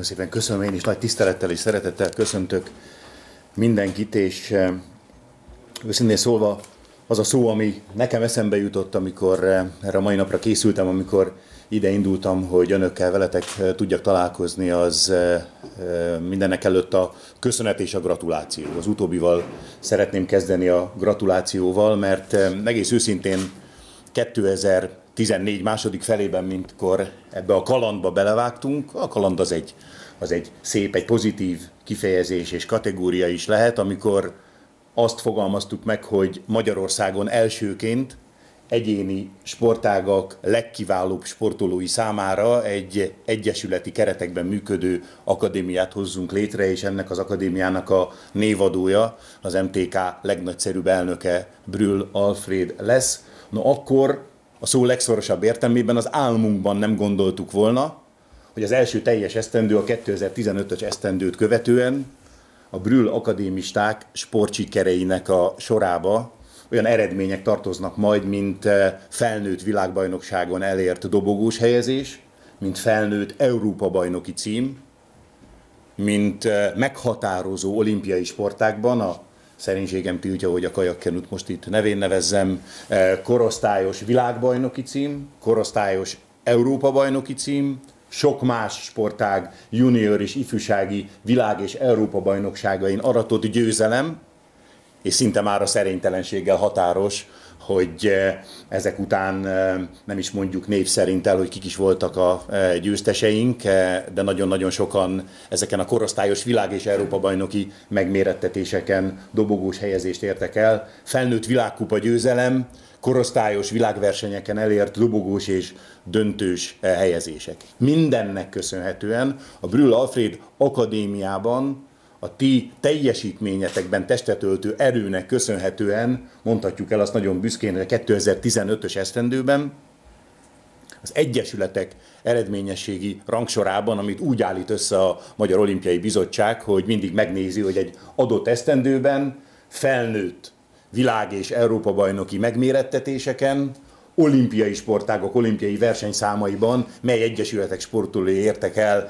Nagyon szépen köszönöm, én is nagy tisztelettel és szeretettel köszöntök mindenkit, és őszintén szólva az a szó, ami nekem eszembe jutott, amikor erre a mai napra készültem, amikor ide indultam, hogy önökkel, veletek tudjak találkozni, az mindenek előtt a köszönet és a gratuláció. Az utóbbival szeretném kezdeni a gratulációval, mert egész őszintén 2014 második felében, mintkor ebbe a kalandba belevágtunk, a kaland az egy szép, egy pozitív kifejezés és kategória is lehet, amikor azt fogalmaztuk meg, hogy Magyarországon elsőként egyéni sportágak legkiválóbb sportolói számára egy egyesületi keretekben működő akadémiát hozzunk létre, és ennek az akadémiának a névadója, az MTK legnagyszerűbb elnöke Brühl Alfréd lesz. No akkor a szó legszorosabb értelmében az álmunkban nem gondoltuk volna, hogy az első teljes esztendő, a 2015-ös esztendőt követően a Brühl akadémisták sportsikereinek a sorába olyan eredmények tartoznak majd, mint felnőtt világbajnokságon elért dobogós helyezés, mint felnőtt Európa-bajnoki cím, mint meghatározó olimpiai sportákban, a szerénységem tiltja, hogy a kajakkenut most itt nevén nevezzem, korosztályos világbajnoki cím, korosztályos Európa-bajnoki cím, sok más sportág junior és ifjúsági világ- és Európa-bajnokságain aratott győzelem, és szinte már a szerénytelenséggel határos, hogy ezek után nem is mondjuk név szerint el, hogy kik is voltak a győzteseink, de nagyon-nagyon sokan ezeken a korosztályos világ- és Európa-bajnoki megmérettetéseken dobogós helyezést értek el. Felnőtt világkupa győzelem, korosztályos világversenyeken elért dobogós és döntős helyezések. Mindennek köszönhetően a Brühl Alfréd Akadémiában a ti teljesítményetekben testet öltő erőnek köszönhetően, mondhatjuk el azt nagyon büszkén, hogy a 2015-ös esztendőben az egyesületek eredményességi rangsorában, amit úgy állít össze a Magyar Olimpiai Bizottság, hogy mindig megnézi, hogy egy adott esztendőben felnőtt világ- és Európa-bajnoki megmérettetéseken, olimpiai sportágok, olimpiai versenyszámaiban, mely egyesületek sportolói értek el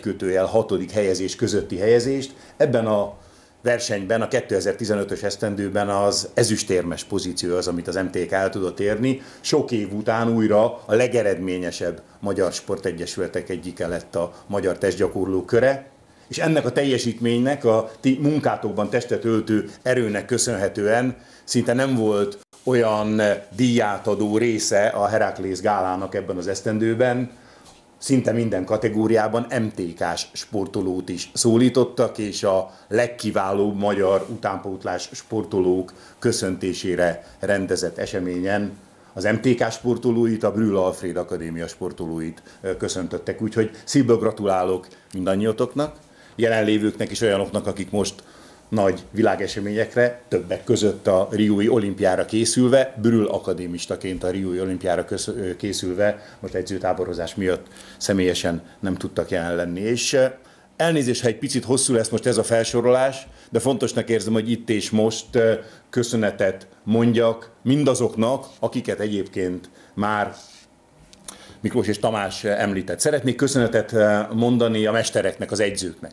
1/6. Helyezés közötti helyezést. Ebben a versenyben, a 2015-ös esztendőben az ezüstérmes pozíció az, amit az MTK el tudott érni. Sok év után újra a legeredményesebb magyar sportegyesületek egyike lett a Magyar Testgyakorlók Köre. És ennek a teljesítménynek, a ti munkátokban testet öltő erőnek köszönhetően szinte nem volt olyan díjátadó része a Heraklész gálának ebben az esztendőben, szinte minden kategóriában MTK-s sportolót is szólítottak, és a legkiválóbb magyar utánpótlás sportolók köszöntésére rendezett eseményen az MTK sportolóit, a Brühl Alfréd Akadémia sportolóit köszöntöttek. Úgyhogy szívből gratulálok mindannyiatoknak, jelenlévőknek és olyanoknak, akik most nagy világeseményekre, többek között a riói olimpiára készülve, Brühl akadémistaként a riói olimpiára készülve, most edzőtáborozás miatt személyesen nem tudtak jelen lenni. És elnézést, ha egy picit hosszú lesz most ez a felsorolás, de fontosnak érzem, hogy itt és most köszönetet mondjak mindazoknak, akiket egyébként már Miklós és Tamás említett. Szeretnék köszönetet mondani a mestereknek, az edzőknek.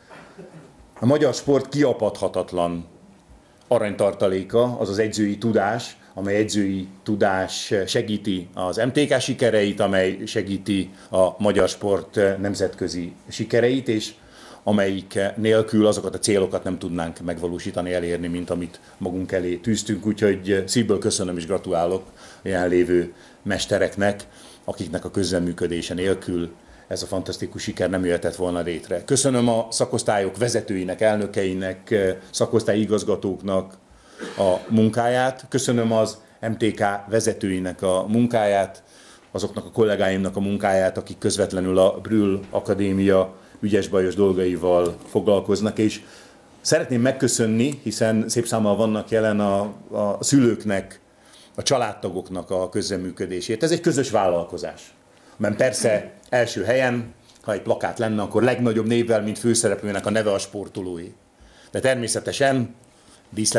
A magyar sport kiapadhatatlan aranytartaléka, az az edzői tudás, amely edzői tudás segíti az MTK sikereit, amely segíti a magyar sport nemzetközi sikereit, és amelyik nélkül azokat a célokat nem tudnánk megvalósítani, elérni, mint amit magunk elé tűztünk. Úgyhogy szívből köszönöm és gratulálok a jelenlévő mestereknek, akiknek a közreműködése nélkül ez a fantasztikus siker nem jöhetett volna létre. Köszönöm a szakosztályok vezetőinek, elnökeinek, szakosztályi igazgatóknak a munkáját. Köszönöm az MTK vezetőinek a munkáját, azoknak a kollégáimnak a munkáját, akik közvetlenül a Brühl Akadémia ügyes-bajos dolgaival foglalkoznak, és szeretném megköszönni, hiszen szép számmal vannak jelen a szülőknek, a családtagoknak a közreműködését. Ez egy közös vállalkozás. Mert persze első helyen, ha egy plakát lenne, akkor legnagyobb névvel, mint főszereplőnek a neve a sportolói. De természetesen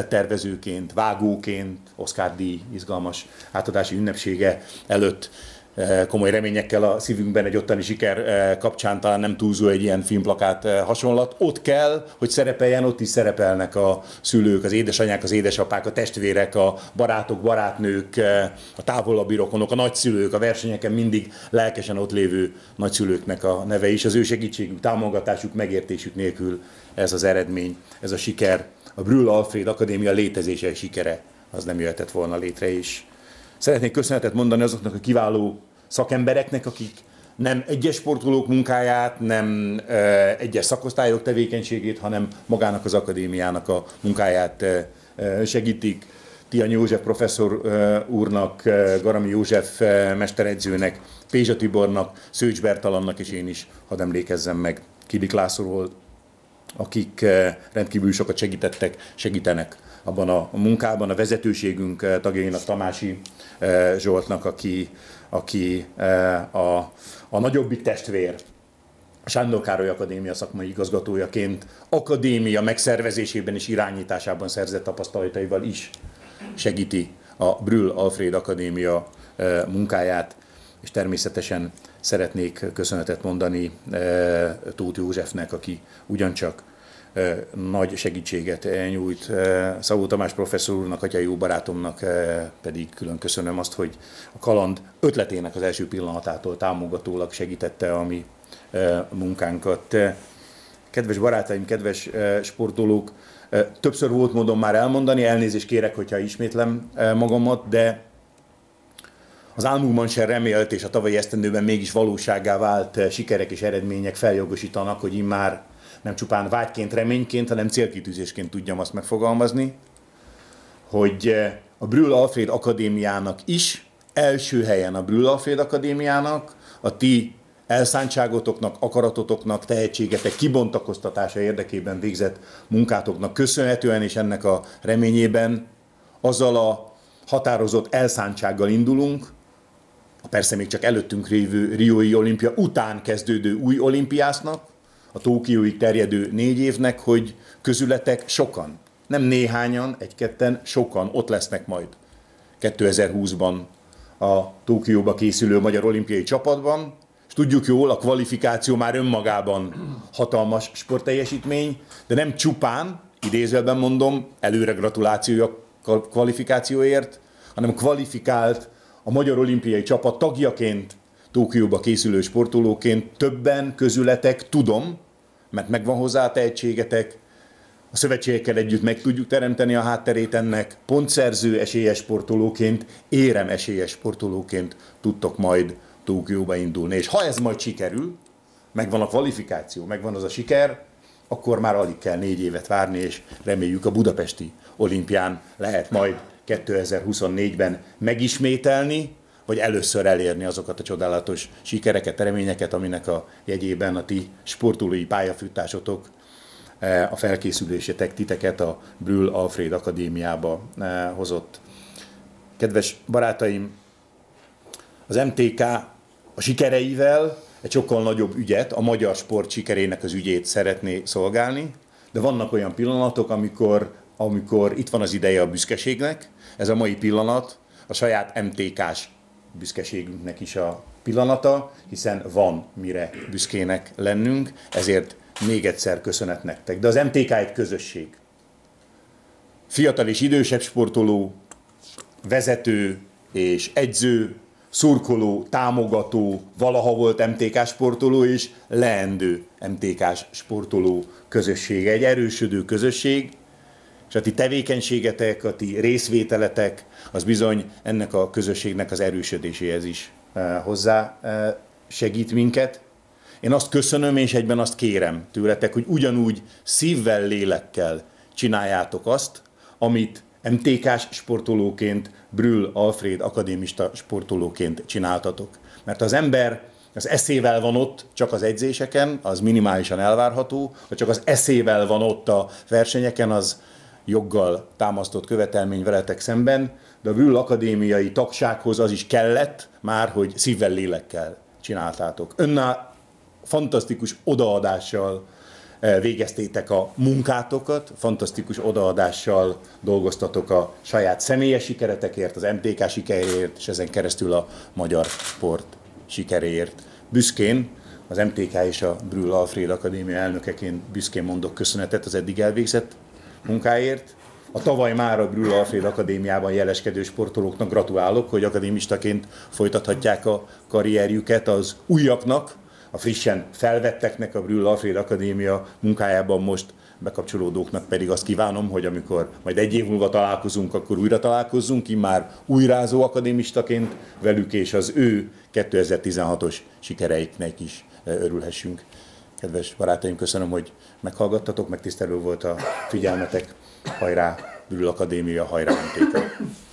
díszlettervezőként, vágóként, Oscar-díj izgalmas átadási ünnepsége előtt komoly reményekkel a szívünkben egy ottani siker kapcsán, talán nem túlzó egy ilyen filmplakát hasonlat. Ott kell, hogy szerepeljen, ott is szerepelnek a szülők, az édesanyák, az édesapák, a testvérek, a barátok, barátnők, a távolabbi rokonok, a nagyszülők, a versenyeken mindig lelkesen ott lévő nagyszülőknek a neve is. Az ő segítségük, támogatásuk, megértésük nélkül ez az eredmény, ez a siker, a Brühl Alfréd Akadémia létezése sikere, az nem jöhetett volna létre is. Szeretnék köszönetet mondani azoknak a kiváló szakembereknek, akik nem egyes sportolók munkáját, nem egyes szakosztályok tevékenységét, hanem magának az akadémiának a munkáját segítik. Tihanyi József professzor úrnak, Garami József mesteredzőnek, Pézsa Tibornak, Szőcs Bertalannak, és én is hadd emlékezzem meg Kidik Lászlóról, akik rendkívül sokat segítenek abban a munkában, a vezetőségünk tagjainak, Tamási Zsoltnak, aki a nagyobbik testvér, a Sándor Károly Akadémia szakmai igazgatójaként akadémia megszervezésében és irányításában szerzett tapasztalataival is segíti a Brühl Alfréd Akadémia munkáját, és természetesen szeretnék köszönetet mondani Tóth Józsefnek, aki ugyancsak nagy segítséget nyújt. Szabó Tamás professzor úrnak, atya jó barátomnak pedig külön köszönöm azt, hogy a kaland ötletének az első pillanatától támogatólag segítette a mi munkánkat. Kedves barátaim, kedves sportolók, többször volt módon már elmondani, elnézést kérek, hogyha ismétlem magamat, de az álmunkban sem remélt, és a tavalyi esztendőben mégis valósággá vált sikerek és eredmények feljogosítanak, hogy immár nem csupán vágyként, reményként, hanem célkitűzésként tudjam azt megfogalmazni, hogy a Brühl Alfréd Akadémiának is, első helyen a Brühl Alfréd Akadémiának, a ti elszántságotoknak, akaratotoknak, tehetségetek kibontakoztatása érdekében végzett munkátoknak köszönhetően, és ennek a reményében azzal a határozott elszántsággal indulunk, a persze még csak előttünk lévő riói olimpia után kezdődő új olimpiásznak, a Tokióig terjedő 4 évnek, hogy közületek sokan, nem néhányan, egy-ketten, sokan ott lesznek majd 2020-ban a Tokióba készülő magyar olimpiai csapatban, és tudjuk jól, a kvalifikáció már önmagában hatalmas sportteljesítmény, de nem csupán, idézőben mondom, előre gratuláció a kvalifikációért, hanem kvalifikált a magyar olimpiai csapat tagjaként, Tokióba készülő sportolóként többen közületek, tudom, mert megvan hozzá a tehetségetek, a szövetségekkel együtt meg tudjuk teremteni a hátterét ennek, pontszerző esélyes sportolóként, érem esélyes sportolóként tudtok majd Tokióba indulni. És ha ez majd sikerül, megvan a kvalifikáció, megvan az a siker, akkor már alig kell 4 évet várni, és reméljük a budapesti olimpián lehet majd 2024-ben megismételni, vagy először elérni azokat a csodálatos sikereket, eredményeket, aminek a jegyében a ti sportolói pályafutásotok, a felkészülésetek titeket a Brühl Alfréd Akadémiába hozott. Kedves barátaim, az MTK a sikereivel egy sokkal nagyobb ügyet, a magyar sport sikerének az ügyét szeretné szolgálni, de vannak olyan pillanatok, amikor itt van az ideje a büszkeségnek. Ez a mai pillanat a saját MTK-s büszkeségünknek is a pillanata, hiszen van mire büszkének lennünk, ezért még egyszer köszönet nektek. De az MTK egy közösség. Fiatal és idősebb sportoló, vezető és edző, szurkoló, támogató, valaha volt MTK sportoló és leendő MTK sportoló közössége. Egy erősödő közösség, és a ti tevékenységetek, a ti részvételetek, az bizony ennek a közösségnek az erősödéséhez is hozzá segít minket. Én azt köszönöm, és egyben azt kérem tőletek, hogy ugyanúgy szívvel, lélekkel csináljátok azt, amit MTK-s sportolóként, Brühl Alfréd akadémista sportolóként csináltatok. Mert az ember az eszével van ott csak az edzéseken, az minimálisan elvárható, ha csak az eszével van ott a versenyeken, az joggal támasztott követelmény veletek szemben, de a Brühl akadémiai tagsághoz az is kellett már, hogy szívvel, lélekkel csináltátok. Önnál fantasztikus odaadással végeztétek a munkátokat, fantasztikus odaadással dolgoztatok a saját személyes sikeretekért, az MTK sikeréért, és ezen keresztül a magyar sport sikeréért. Büszkén az MTK és a Brühl Alfréd Akadémia elnökeként büszkén mondok köszönetet az eddig elvégzett munkáért. A tavaly már a Brühl Alfréd Akadémiában jeleskedő sportolóknak gratulálok, hogy akadémistaként folytathatják a karrierjüket, az újaknak, a frissen felvetteknek a Brühl Alfréd Akadémia munkájában most bekapcsolódóknak pedig azt kívánom, hogy amikor majd egy év múlva találkozunk, akkor újra találkozzunk, immár újrázó akadémistaként velük, és az ő 2016-os sikereiknek is örülhessünk. Kedves barátaim, köszönöm, hogy meghallgattatok, megtisztelő volt a figyelmetek. Hajrá Brühl Akadémia, hajrá MTK!